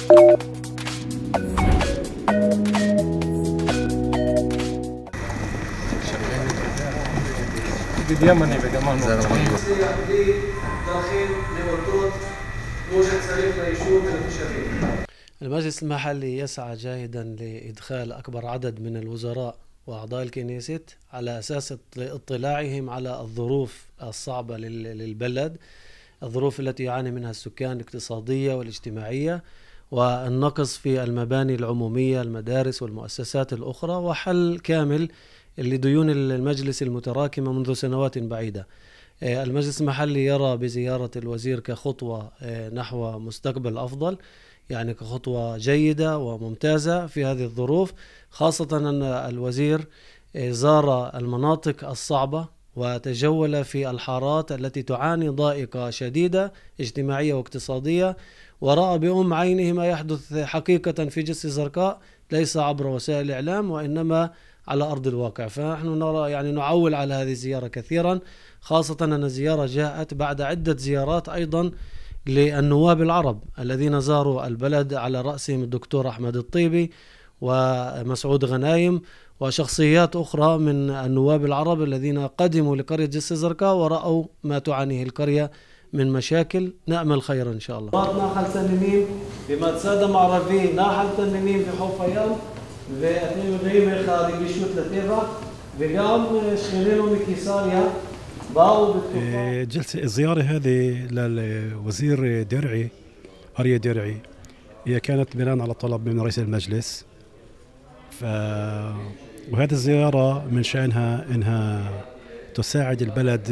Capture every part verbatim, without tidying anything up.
المجلس المحلي يسعى جاهدا لإدخال أكبر عدد من الوزراء وأعضاء الكنيست على أساس اطلاعهم على الظروف الصعبة للبلد، الظروف التي يعاني منها السكان الاقتصادية والاجتماعية، والنقص في المباني العمومية المدارس والمؤسسات الأخرى، وحل كامل لديون المجلس المتراكمة منذ سنوات بعيدة. المجلس المحلي يرى بزيارة الوزير كخطوة نحو مستقبل أفضل، يعني كخطوة جيدة وممتازة في هذه الظروف، خاصة أن الوزير زار المناطق الصعبة وتجول في الحارات التي تعاني ضائقة شديدة اجتماعية واقتصادية، ورأى بأم عينه ما يحدث حقيقة في جسر الزرقاء، ليس عبر وسائل الإعلام وإنما على أرض الواقع. فنحن نرى يعني نعول على هذه الزيارة كثيرا، خاصة أن الزيارة جاءت بعد عدة زيارات أيضا للنواب العرب الذين زاروا البلد، على رأسهم الدكتور أحمد الطيبي ومسعود غنايم وشخصيات أخرى من النواب العرب الذين قدموا لقرية جسر الزرقاء ورأوا ما تعانيه القرية من مشاكل. نأمل خيرا إن شاء الله. ناحل تنميم بما تسادة معرفي ناحل تنميم في حوف أيام وأتني غيمة خارج بشوت لتيفا وقام شخيرينه مكيساريا باو بالتوفى. جلسة الزيارة هذه للوزير درعي أريا درعي هي كانت بناء على طلب من رئيس المجلس، ف وهذه الزيارة من شأنها إنها تساعد البلد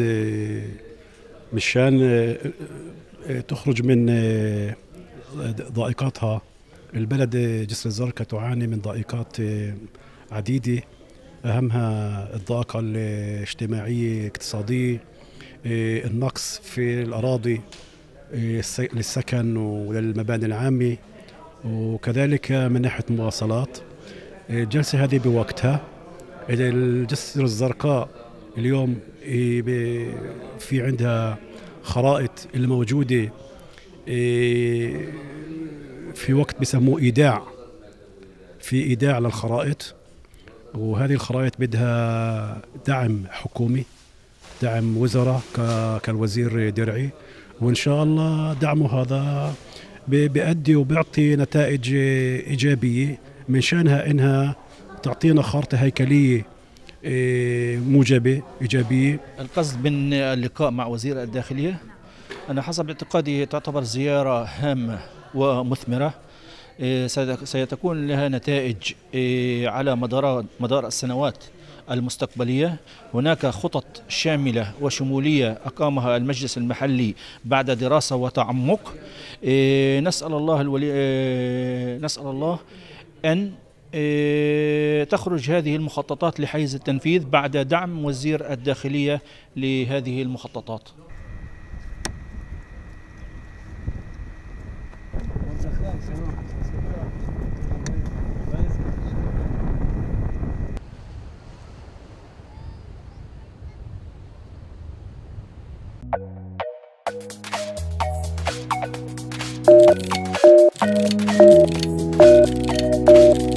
مشان تخرج من ضائقاتها. البلد جسر الزرقاء تعاني من ضائقات عديدة، أهمها الضائقة الاجتماعية الاقتصادية، النقص في الأراضي للسكن وللمباني العامة، وكذلك من ناحية المواصلات. الجلسة هذه بوقتها. الجسر الزرقاء اليوم في عندها خرائط الموجودة في وقت بيسموه إيداع، في إيداع للخرائط، وهذه الخرائط بدها دعم حكومي، دعم وزراء كالوزير درعي، وإن شاء الله دعمه هذا بيؤدي وبيعطي نتائج إيجابية من شأنها إنها تعطينا خارطة هيكلية موجبة إيجابية. القصد من اللقاء مع وزير الداخلية أنا حسب اعتقادي تعتبر زيارة هامة ومثمرة، سيتكون لها نتائج على مدار مدار السنوات المستقبلية. هناك خطط شاملة وشمولية أقامها المجلس المحلي بعد دراسة وتعمق. نسأل الله الولي نسأل الله أن تخرج هذه المخططات لحيز التنفيذ بعد دعم وزير الداخلية لهذه المخططات. Thank you.